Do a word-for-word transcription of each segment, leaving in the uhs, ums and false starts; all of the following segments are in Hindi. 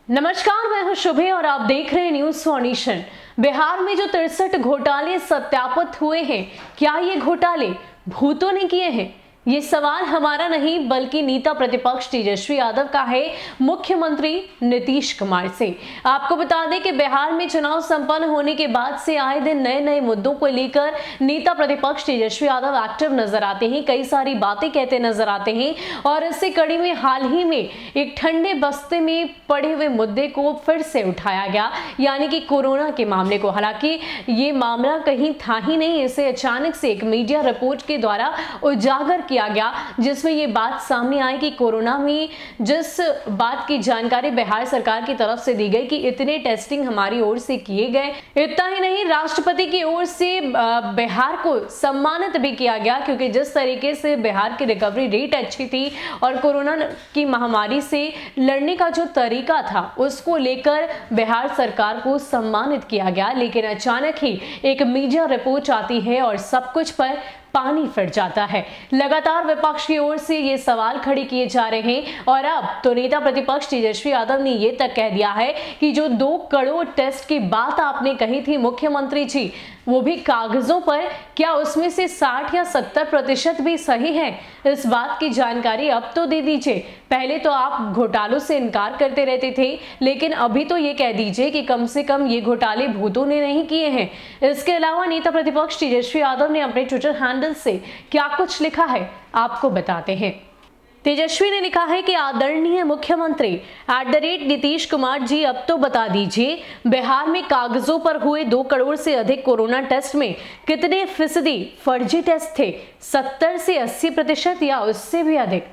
नमस्कार, मैं हूं शुभे और आप देख रहे हैं न्यूज फाउंडेशन। बिहार में जो तिरसठ घोटाले सत्यापित हुए हैं, क्या ये घोटाले भूतों ने किए हैं? ये सवाल हमारा नहीं बल्कि नेता प्रतिपक्ष तेजस्वी यादव का है मुख्यमंत्री नीतीश कुमार से। आपको बता दें कि बिहार में चुनाव संपन्न होने के बाद से आए दिन नए नए मुद्दों को लेकर नेता प्रतिपक्ष तेजस्वी यादव एक्टिव नजर आते हैं, कई सारी बातें कहते नजर आते हैं और इससे कड़ी में हाल ही में एक ठंडे बस्ते में पड़े हुए मुद्दे को फिर से उठाया गया, यानी कि कोरोना के मामले को। हालांकि ये मामला कहीं था ही नहीं, इसे अचानक से एक मीडिया रिपोर्ट के द्वारा उजागर किया गया, जिसमें ये बात सामने आई कि कोरोना में जिस बात की जानकारी बिहार सरकार की तरफ से दी गई कि इतने टेस्टिंग हमारी ओर से किए गए, इतना ही नहीं राष्ट्रपति की ओर से बिहार को सम्मानित भी किया गया, क्योंकि जिस तरीके से बिहार की रिकवरी रेट अच्छी थी और कोरोना की महामारी से लड़ने का जो तरीका था उसको लेकर बिहार सरकार को सम्मानित किया गया। लेकिन अचानक ही एक मीडिया रिपोर्ट आती है और सब कुछ पर पानी फिर जाता है। लगातार विपक्ष की ओर से ये सवाल खड़े किए जा रहे हैं और अब तो नेता प्रतिपक्ष तेजस्वी यादव ने ये तक कह दिया है कि जो दो करोड़ टेस्ट की बात आपने कही थी मुख्यमंत्री जी, वो भी कागजों पर, क्या उसमें से साठ या सत्तर प्रतिशत भी सही है? इस बात की जानकारी अब तो दे दीजिए। पहले तो आप घोटालों से इनकार करते रहते थे, लेकिन अभी तो ये कह दीजिए कि कम से कम ये घोटाले भूतों ने नहीं किए हैं। इसके अलावा नेता प्रतिपक्ष तेजस्वी यादव ने अपने ट्विटर हैंडल से क्या कुछ लिखा है, आपको बताते हैं। तेजस्वी ने लिखा है कि आदरणीय मुख्यमंत्री at the rate Nitish Kumar ji, अब तो बता दीजिए बिहार में कागजों पर हुए दो करोड़ से अधिक कोरोना टेस्ट में कितने फीसदी फर्जी टेस्ट थे? सत्तर से अस्सी प्रतिशत या उससे भी अधिक?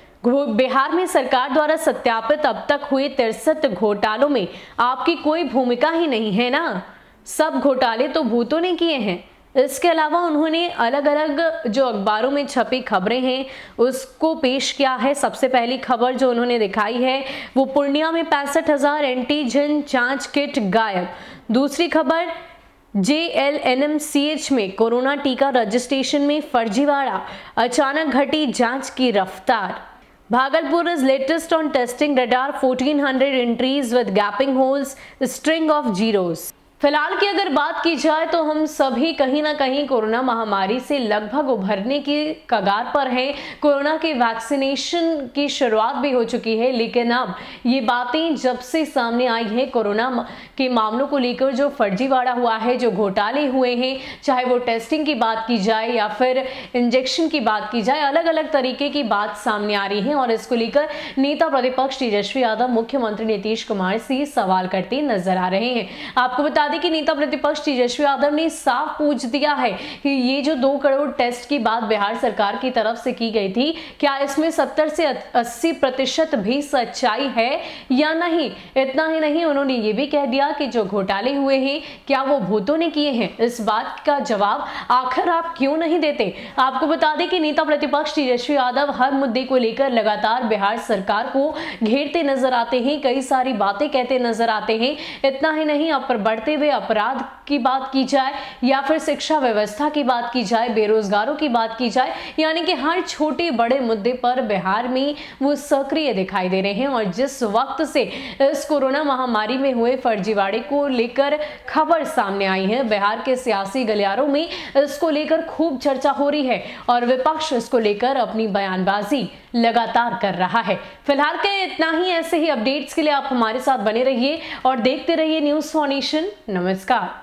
बिहार में सरकार द्वारा सत्यापित अब तक हुए तिरसठ घोटालों में आपकी कोई भूमिका ही नहीं है ना? सब घोटाले तो भूतों ने किए हैं। इसके अलावा उन्होंने अलग अलग जो अखबारों में छपी खबरें हैं उसको पेश किया है। सबसे पहली खबर जो उन्होंने दिखाई है वो पूर्णिया में पैंसठ हजार एंटीजन जांच किट गायब। दूसरी खबर, J L N M C H में कोरोना टीका रजिस्ट्रेशन में फर्जीवाड़ा, अचानक घटी जांच की रफ्तार। Bhagalpur is latest on testing radar, fourteen hundred entries with gaping holes, string of zeros। फिलहाल की अगर बात की जाए तो हम सभी कहीं ना कहीं कोरोना महामारी से लगभग उभरने की कगार पर हैं। कोरोना के वैक्सीनेशन की शुरुआत भी हो चुकी है, लेकिन अब ये बातें जब से सामने आई हैं कोरोना के मामलों को लेकर, जो फर्जीवाड़ा हुआ है, जो घोटाले हुए हैं, चाहे वो टेस्टिंग की बात की जाए या फिर इंजेक्शन की बात की जाए, अलग अलग तरीके की बात सामने आ रही है और इसको लेकर नेता प्रतिपक्ष तेजस्वी यादव मुख्यमंत्री नीतीश कुमार से सवाल करते नजर आ रहे हैं। आपको बता कि नेता प्रतिपक्ष तेजस्वी यादव ने साफ पूछ दिया है कि ये जो दो करोड़ टेस्ट की बात बिहार सरकार की तरफ से की गई थी, क्या इसमें सत्तर से अस्सी प्रतिशत भी सच्चाई है या नहीं? इतना ही नहीं, उन्होंने ये भी कह दिया कि जो घोटाले हुए हैं क्या वो भूतों ने किए हैं? इस बात का जवाब आखिर आप क्यों नहीं देते? आपको बता दें कि नेता प्रतिपक्ष तेजस्वी यादव हर मुद्दे को लेकर लगातार बिहार सरकार को घेरते नजर आते हैं, कई सारी बातें कहते नजर आते हैं। इतना ही नहीं, अब पर बढ़ते अपराध की बात की जाए या फिर शिक्षा व्यवस्था की बात की जाए, बेरोजगारों की बात की जाए, यानी कि हर छोटे बड़े मुद्दे पर बिहार में वो सक्रिय दिखाई दे रहे हैं। और जिस वक्त से इस कोरोना महामारी में हुए फर्जीवाड़े को लेकर खबर सामने आई है, बिहार के सियासी गलियारों में इसको लेकर खूब चर्चा हो रही है और विपक्ष इसको लेकर अपनी बयानबाजी लगातार कर रहा है। फिलहाल के इतना ही। ऐसे ही अपडेट्स के लिए आप हमारे साथ बने रहिए और देखते रहिए न्यूज फाउंडेशन। नमस्कार।